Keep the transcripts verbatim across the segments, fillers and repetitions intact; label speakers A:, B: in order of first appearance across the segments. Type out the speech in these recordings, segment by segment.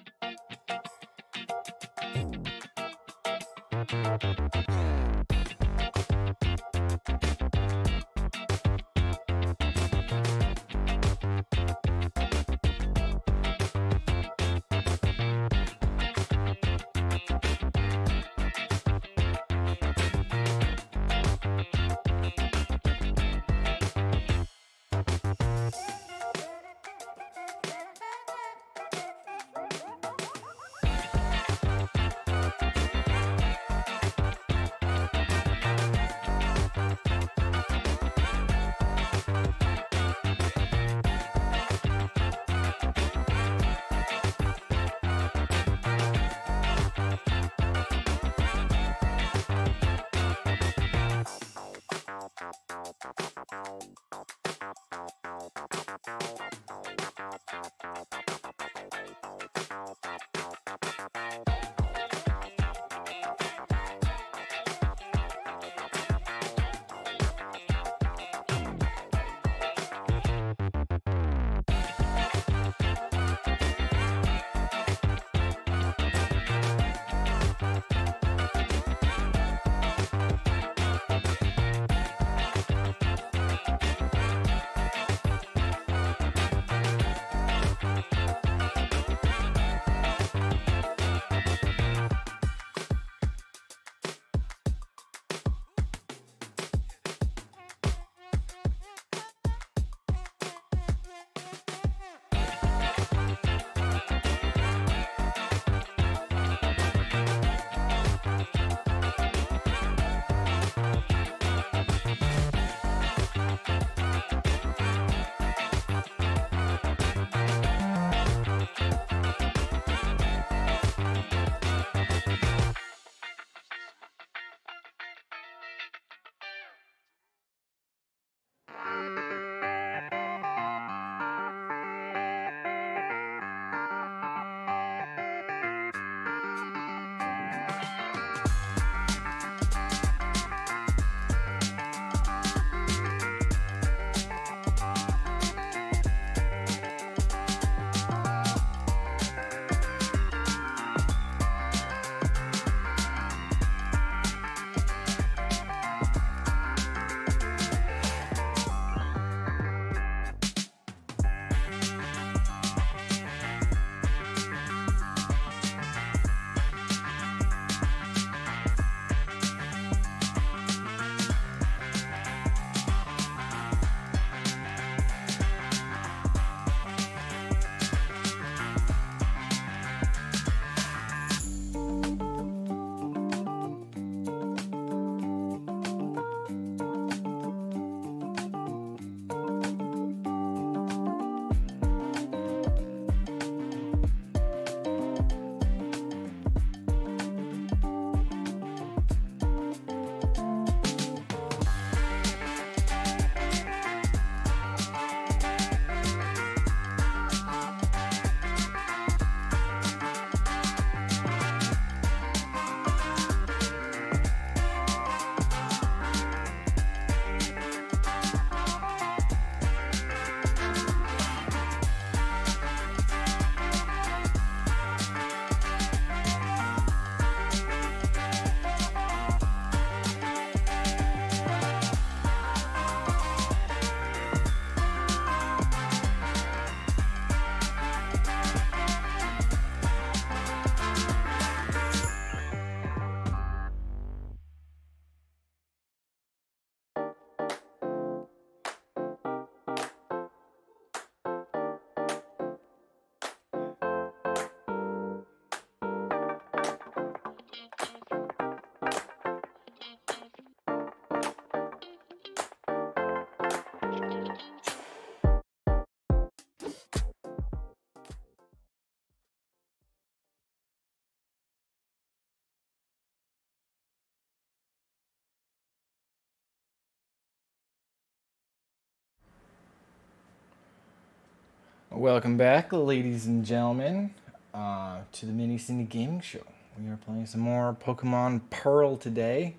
A: Welcome back, ladies and gentlemen, uh, to the Mini Cine Gaming Show. We are playing some more Pokemon Pearl today.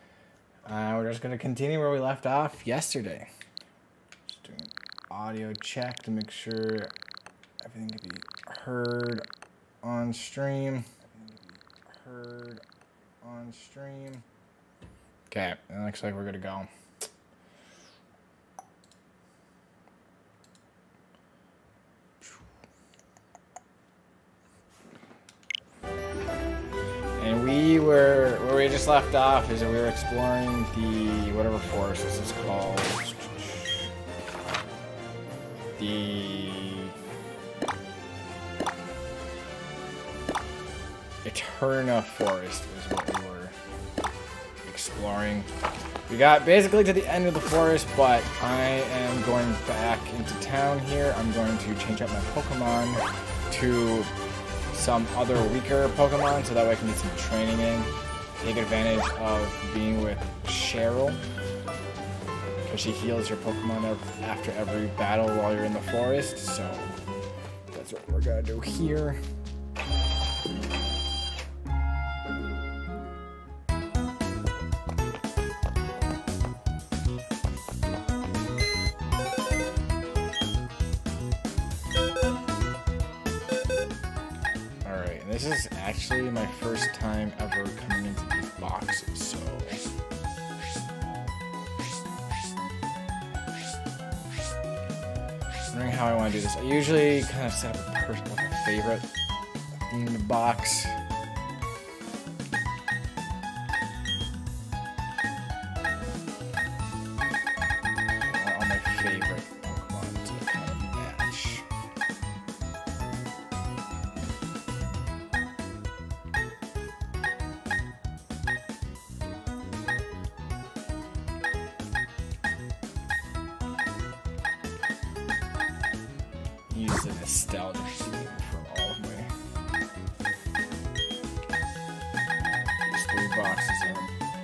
A: Uh, we're just going to continue where we left off yesterday. Just doing an audio check to make sure everything can be heard on stream. Heard on stream. Okay, it looks like we're good to go. And we were, where we just left off is that we were exploring the, whatever forest this is called. The Eterna Forest is what we were exploring. We got basically to the end of the forest, but I am going back into town here. I'm going to change up my Pokemon to some other weaker Pokemon so that way I can get some training in. Take advantage of being with Cheryl, because she heals your Pokemon after every battle while you're in the forest. So that's what we're gonna do here. This is actually my first time ever coming into these boxes, so wondering how I want to do this. I usually kind of set up a person like a favorite themed box. All my favorite Pokemon to kind of match. Use the nostalgia theme for all of my these three boxes in.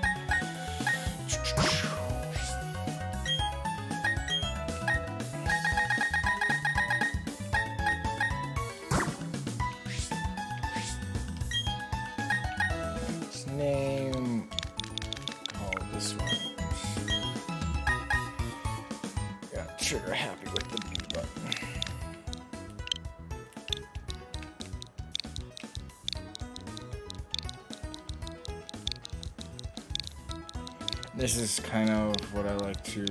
A: Let's name call this one. Got trigger happy with the B button. This is kind of what I like to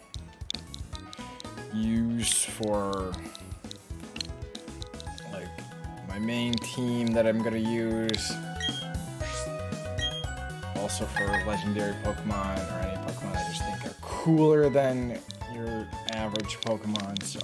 A: use for like my main team that I'm gonna use. Also for legendary Pokemon or any Pokemon I just think are cooler than your average Pokemon, so.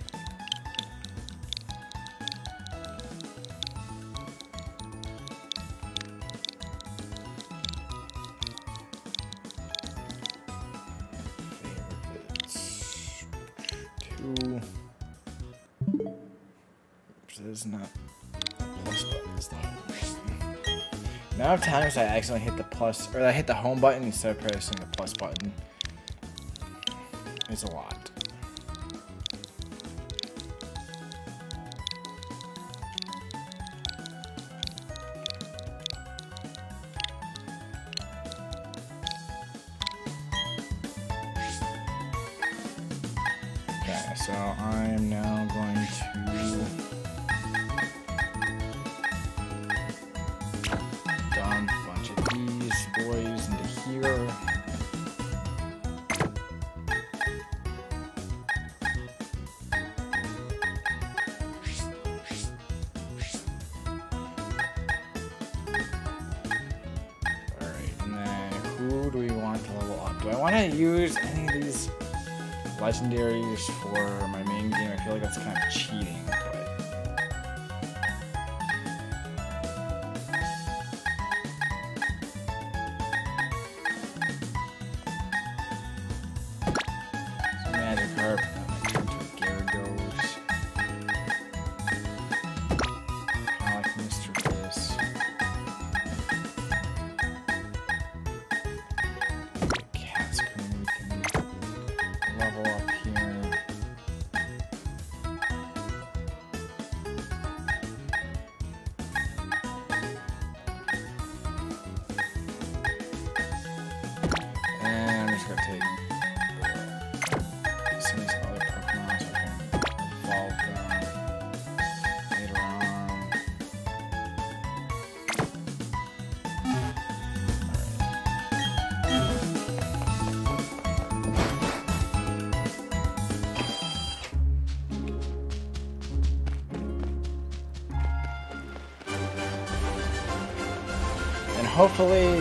A: Oops, this is not the plus button, it's the home button. The amount of times I accidentally hit the plus, or I hit the home button instead of pressing the plus button is a lot. Okay, so I'm now going to dump a bunch of these boys into here. Alright, and then who do we want to level up? Do I want to use any of these legendaries for my main game? I feel like that's kind of cheating, but so Magikarp, that might turn to a Gyarados. I like Mister Bliss. Catscoon we can level up here. hopefully,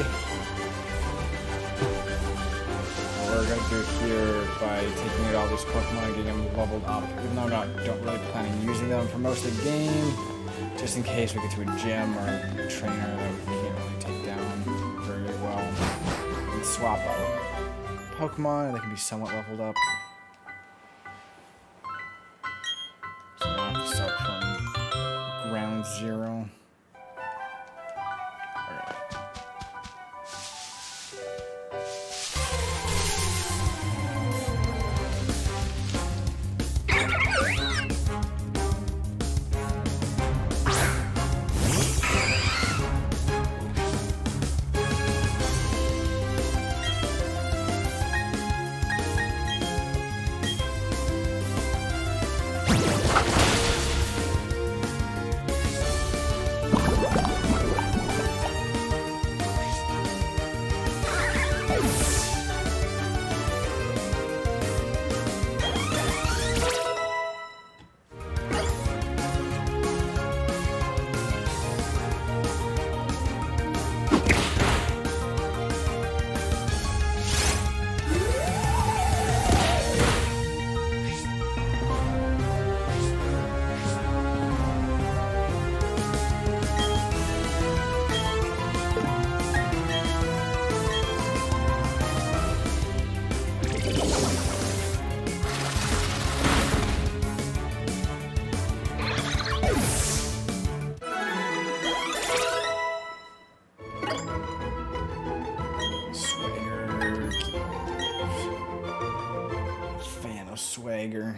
A: what we're going to do here by taking out all these Pokemon and getting them leveled up, even though I'm not don't really plan on using them for most of the game, just in case we get to a gym or a trainer that we can't really take down very well. We can swap out Pokemon and they can be somewhat leveled up. So we don't have to start from ground zero. Swagger.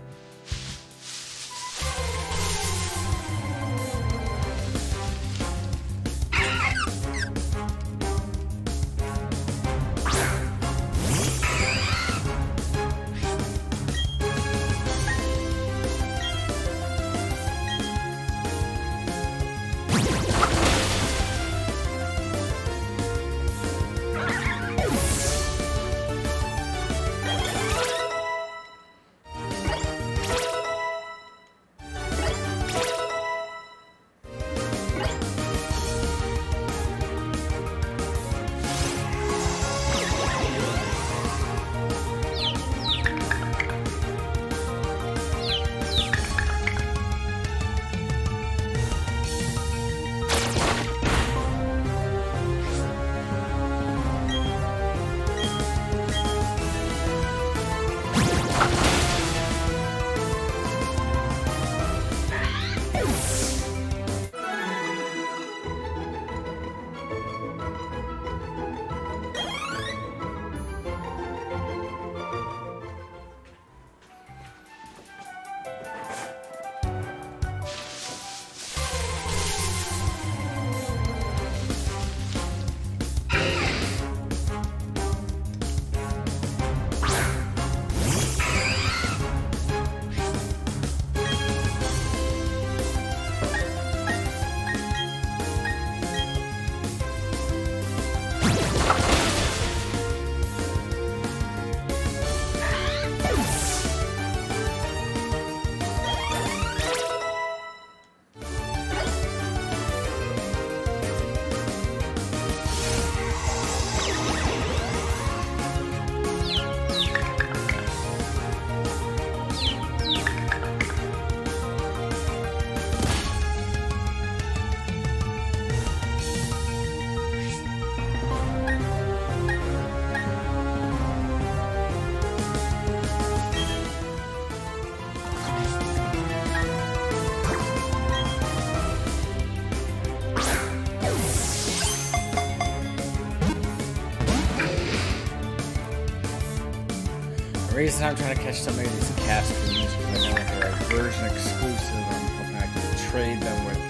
A: The reason I'm trying to catch some of these cast crews is because I know that they're a version exclusive. I'm hoping I can trade them with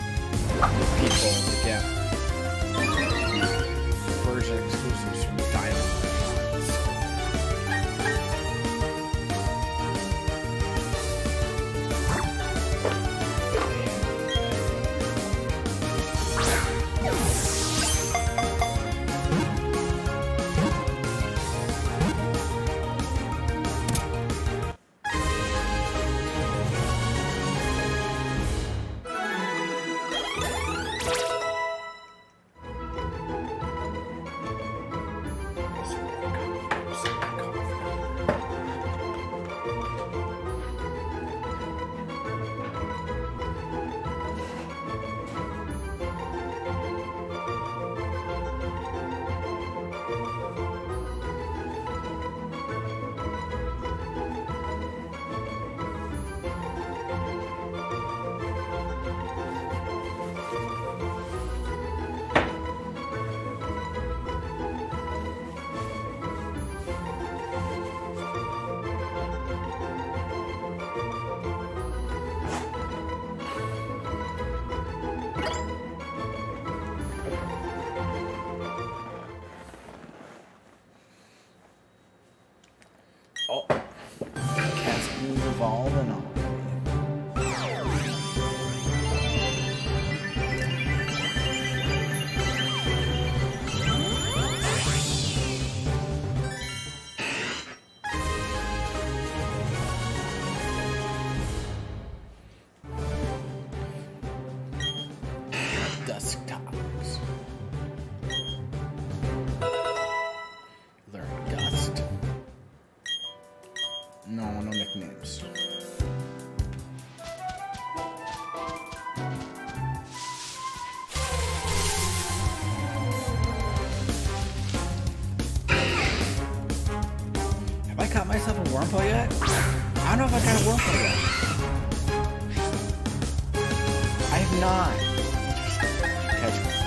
A: people to get version exclusives from the Diamond Legends. evolving already. Desktops. Learn Dust. No, no nicknames. Have I caught myself a Wurmple yet? I don't know if I got a Wurmple yet. I have not. Catch me.